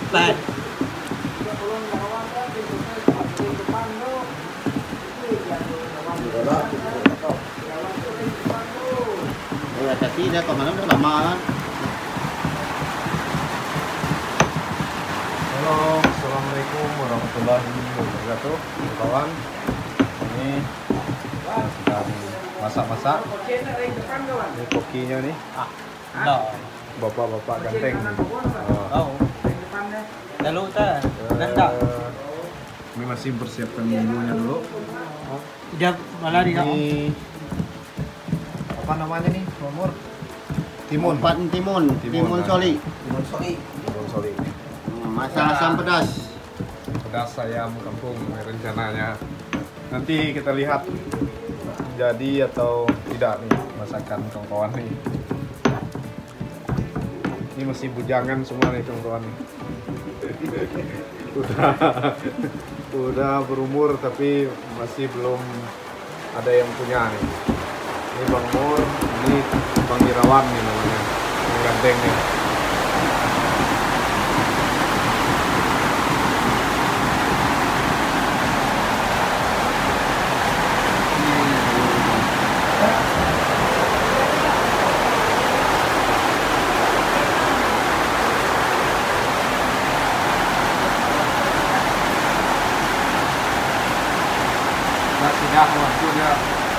depan. Ya tadi dia kemana udah lama kan. Halo, assalamualaikum warahmatullahi wabarakatuh, kawan. Ini sedang masak-masak. Ini kokinya nih. Bapak-bapak ganteng. Oh. Lalu ta, nanda. Ini masih mempersiapkan bumbunya dulu. Udah malah di Ini apa namanya nih, Nomor? Timun. Timun soli. Timun soli. Masak asam pedas. Pedas ayam kampung rencananya. Nanti kita lihat jadi atau tidak nih masakan kawan-kawan nih. Ini masih bujangan semua nih kawan-kawan nih. udah berumur tapi masih belum ada yang punya nih. Ini Bang Mur, ini Bang Irawan nih namanya, yang ganteng nih. Sudah waktunya.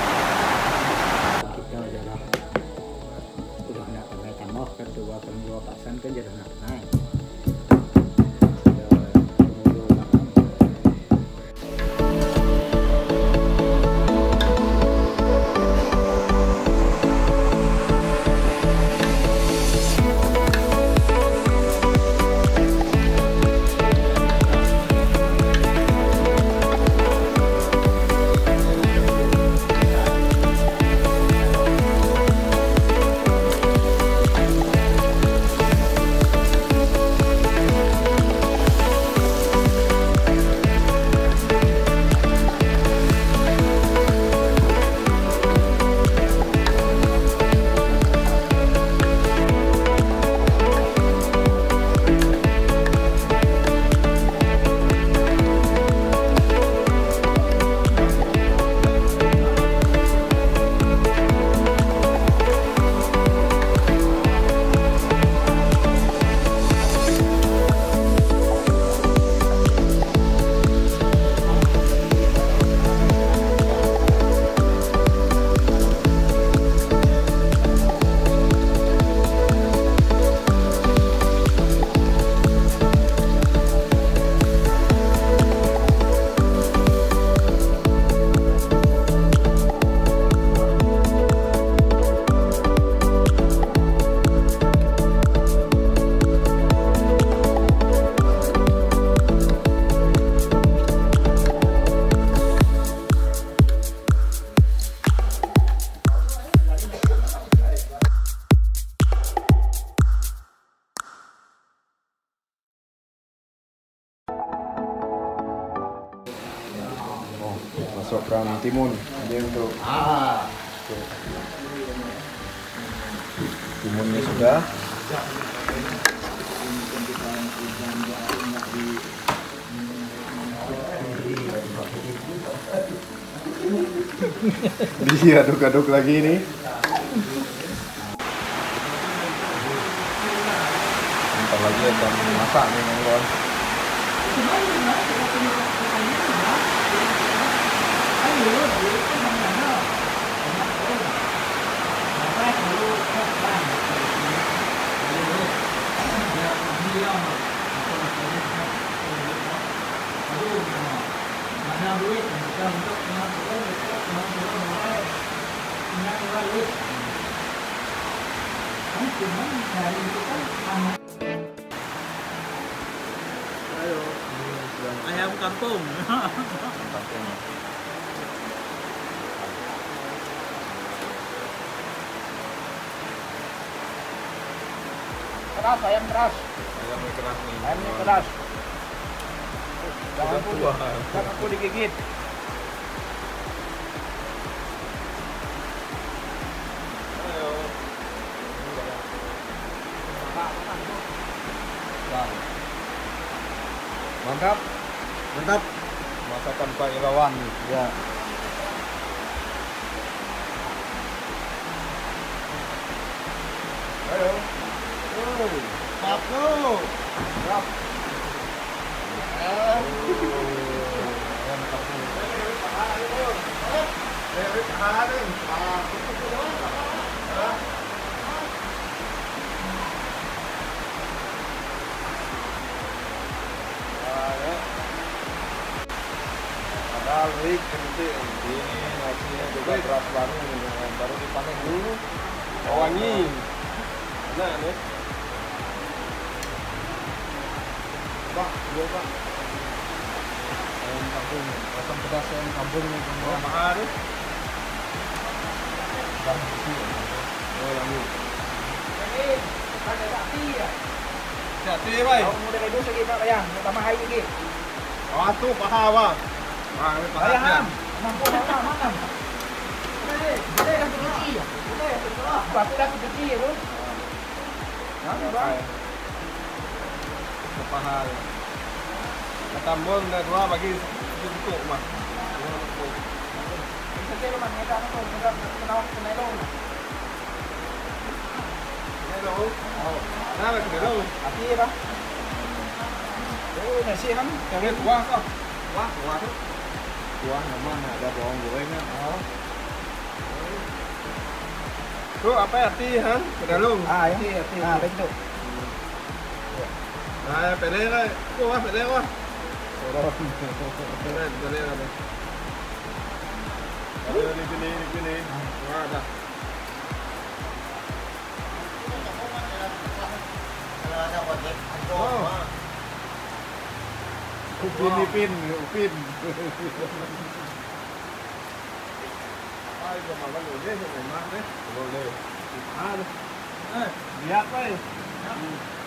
Kita adalah sudah nak naik moh kedua kedua pasan kan jadi nak naik. Masukkan timun ini untuk timunnya sudah. Diaduk-aduk lagi nih. Bentar lagi akan masak nih kawan-kawan. Ayam kampung. Keras, ayam keras. Ayamnya keras nih. Ayamnya keras. Jangan aku digigit. Mantap. Mantap. Masakan Pak Irawan nih. Ya. Ayo. Siap lu. Siap. Ada week nanti ini nasinya juga beras baru nih, baru dipanen dulu. Wangi. Nah, nih. Pak, iya Pak. Ayam kampung, asam pedas ayam kampung nih. Mahal deh. Oh, lami. Hati, Bay. Kau mau dari dulu lagi Pak Bayang, tambah hai lagi. Oh, tuh paha, Bang. Wah, ini paha. Bayang, mampu mana? Kita dah pergi. Aku dah pergi ya, Bro. Nah, Bang. Paha. Tambun dah dua bagi itu mah. Bisa kira man kita ano to, menawak sa melon. Hello. Oh. Nah, lagi hello. Ati ba? Oh, nasi kan. Yang ini kuah kok. Kuah tuh. Kuah naman ada bawang gorengnya. Oh. Tuh apa ya tihan? Kedalung. Ah, ati. Ah, bento. Nah, pele lah. Kuah pele kuah. Sorot. Pele ada. Ada di sini. Wah, ada. Oh. Upin. Ay, kemana lu deh, memang deh. Boleh. Lihat, Pak.